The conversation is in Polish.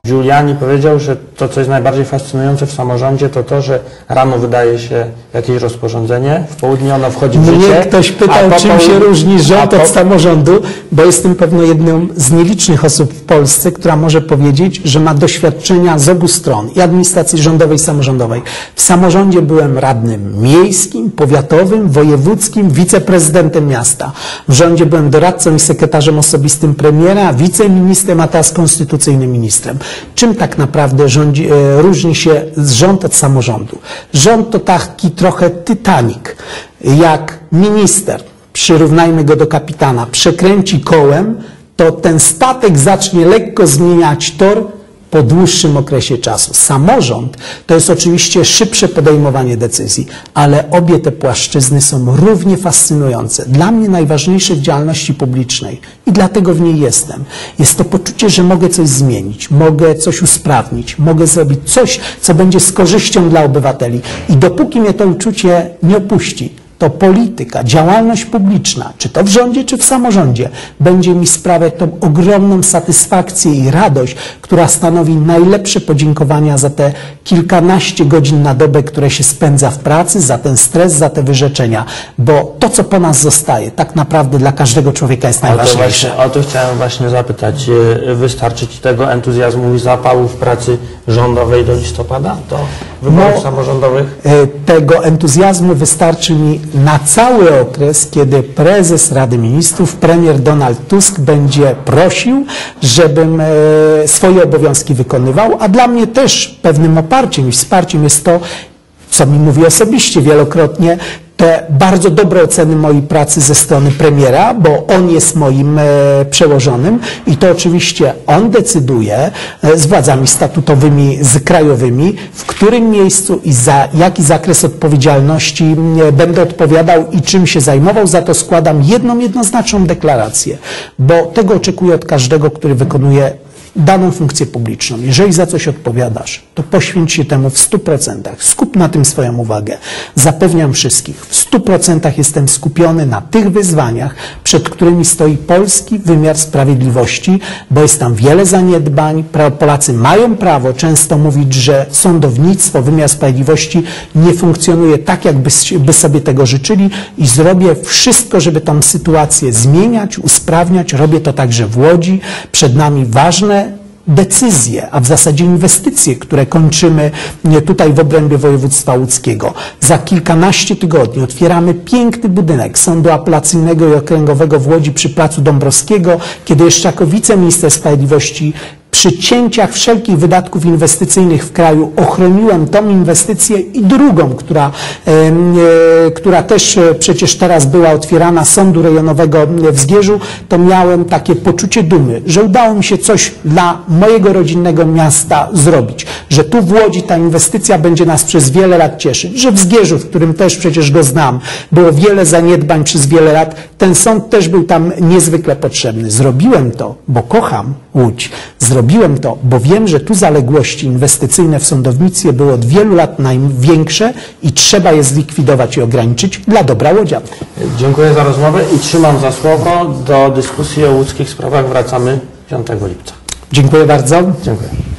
Giuliani powiedział, że to, co jest najbardziej fascynujące w samorządzie, to to, że rano wydaje się jakieś rozporządzenie, w południe ono wchodzi w życie. Mnie ktoś pytał, czym się różni rząd od samorządu, bo jestem pewno jedną z nielicznych osób w Polsce, która może powiedzieć, że ma doświadczenia z obu stron, i administracji rządowej, i samorządowej. W samorządzie byłem radnym miejskim, powiatowym, wojewódzkim, wiceprezydentem miasta. W rządzie byłem doradcą i sekretarzem osobistym premiera, wiceministrem, a teraz konstytucyjnym ministrem. Czym tak naprawdę różni się rząd od samorządu? Rząd to taki trochę Titanic. Jak minister, przyrównajmy go do kapitana, przekręci kołem, to ten statek zacznie lekko zmieniać tor po dłuższym okresie czasu. Samorząd to jest oczywiście szybsze podejmowanie decyzji, ale obie te płaszczyzny są równie fascynujące. Dla mnie najważniejsze w działalności publicznej i dlatego w niej jestem. Jest to poczucie, że mogę coś zmienić, mogę coś usprawnić, mogę zrobić coś, co będzie z korzyścią dla obywateli. I dopóki mnie to uczucie nie opuści, to polityka, działalność publiczna, czy to w rządzie, czy w samorządzie, będzie mi sprawiać tą ogromną satysfakcję i radość, która stanowi najlepsze podziękowania za te kilkanaście godzin na dobę, które się spędza w pracy, za ten stres, za te wyrzeczenia, bo to, co po nas zostaje, tak naprawdę dla każdego człowieka jest najważniejsze. O to chciałem właśnie zapytać. Wystarczy Ci tego entuzjazmu i zapału w pracy rządowej do listopada, do wyborów samorządowych? Tego entuzjazmu wystarczy mi na cały okres, kiedy prezes Rady Ministrów, premier Donald Tusk będzie prosił, żebym swoje obowiązki wykonywał, a dla mnie też pewnym oparciem i wsparciem jest to, co mi mówi osobiście wielokrotnie, te bardzo dobre oceny mojej pracy ze strony premiera, bo on jest moim przełożonym i to oczywiście on decyduje z władzami statutowymi, z krajowymi, w którym miejscu i za jaki zakres odpowiedzialności będę odpowiadał i czym się zajmował. Za to składam jedną jednoznaczną deklarację, bo tego oczekuję od każdego, który wykonuje daną funkcję publiczną. Jeżeli za coś odpowiadasz, to poświęć się temu w 100%. Skup na tym swoją uwagę. Zapewniam wszystkich, w 100% jestem skupiony na tych wyzwaniach, przed którymi stoi polski wymiar sprawiedliwości, bo jest tam wiele zaniedbań. Polacy mają prawo często mówić, że sądownictwo, wymiar sprawiedliwości nie funkcjonuje tak, jakby sobie tego życzyli i zrobię wszystko, żeby tą sytuację zmieniać, usprawniać. Robię to także w Łodzi. Przed nami ważne decyzje, a w zasadzie inwestycje, które kończymy tutaj w obrębie województwa łódzkiego. Za kilkanaście tygodni otwieramy piękny budynek Sądu Apelacyjnego i Okręgowego w Łodzi przy Placu Dąbrowskiego, kiedy jeszcze jako wiceminister sprawiedliwości przy cięciach wszelkich wydatków inwestycyjnych w kraju ochroniłem tą inwestycję i drugą, która też przecież teraz była otwierana, Sądu Rejonowego w Zgierzu, to miałem takie poczucie dumy, że udało mi się coś dla mojego rodzinnego miasta zrobić, że tu w Łodzi ta inwestycja będzie nas przez wiele lat cieszyć, że w Zgierzu, w którym też przecież go znam, było wiele zaniedbań przez wiele lat, ten sąd też był tam niezwykle potrzebny. Zrobiłem to, bo kocham Łódź. Zrobiłem to, bo wiem, że tu zaległości inwestycyjne w sądownictwie były od wielu lat największe i trzeba je zlikwidować i ograniczyć dla dobra łodzian. Dziękuję za rozmowę i trzymam za słowo. Do dyskusji o łódzkich sprawach wracamy 5 lipca. Dziękuję bardzo. Dziękuję.